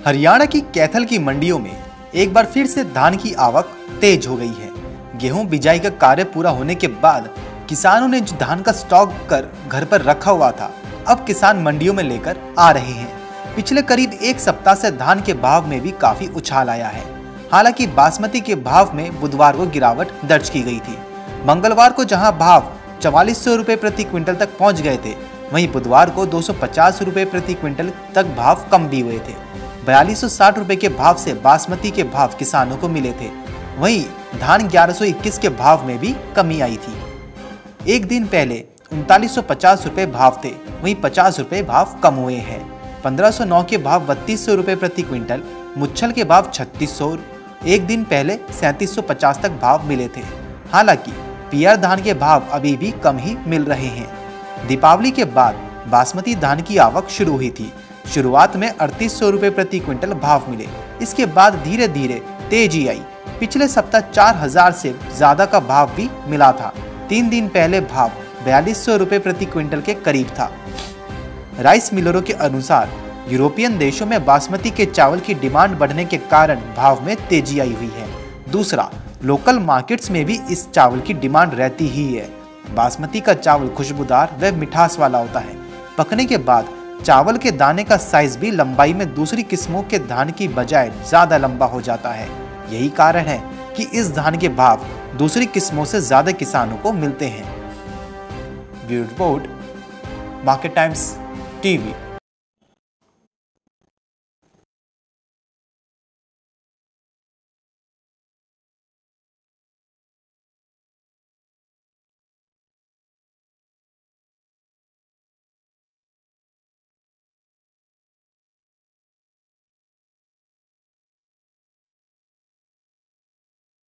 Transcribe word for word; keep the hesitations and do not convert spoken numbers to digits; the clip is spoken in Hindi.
हरियाणा की कैथल की मंडियों में एक बार फिर से धान की आवक तेज हो गई है। गेहूं बिजाई का कार्य पूरा होने के बाद किसानों ने जो धान का स्टॉक कर घर पर रखा हुआ था, अब किसान मंडियों में लेकर आ रहे हैं। पिछले करीब एक सप्ताह से धान के भाव में भी काफी उछाल आया है। हालांकि बासमती के भाव में बुधवार को गिरावट दर्ज की गई थी। मंगलवार को जहां भाव चवालीस सौ रुपए प्रति क्विंटल तक पहुंच गए थे, वहीं बुधवार को दो सौ पचास रुपए प्रति क्विंटल तक भाव कम भी हुए थे। बयालीस सौ साठ रुपए के भाव से बासमती के भाव किसानों को मिले थे। वहीं धान ग्यारह सौ इक्कीस के भाव में भी कमी आई थी। एक दिन पहले उनतालीस सौ पचास रुपए भाव थे, वहीं पचास रुपए भाव कम हुए हैं। पंद्रह सौ नौ के भाव बत्तीस सौ रुपए प्रति क्विंटल, मुच्छल के भाव छत्तीस सौ, एक दिन पहले सैंतीस सौ पचास तक भाव मिले थे। हालांकि पीआर धान के भाव अभी भी कम ही मिल रहे हैं। दीपावली के बाद बासमती धान की आवक शुरू हुई थी। शुरुआत में अड़तीस सौ रुपए प्रति क्विंटल भाव मिले, इसके बाद धीरे धीरे तेजी आई। पिछले सप्ताह चार हजार से ज्यादा का भाव भी मिला था। तीन दिन पहले भाव बयालीस सौ रुपए प्रति क्विंटल के करीब था। राइस मिलरों के अनुसार यूरोपियन देशों में बासमती के चावल की डिमांड बढ़ने के कारण भाव में तेजी आई हुई है। दूसरा, लोकल मार्केट्स में भी इस चावल की डिमांड रहती ही है। बासमती का चावल खुशबूदार व मिठास वाला होता है। पकने के बाद चावल के दाने का साइज भी लंबाई में दूसरी किस्मों के धान की बजाय ज्यादा लंबा हो जाता है। यही कारण है कि इस धान के भाव दूसरी किस्मों से ज्यादा किसानों को मिलते हैं। Bureau report, market times TV.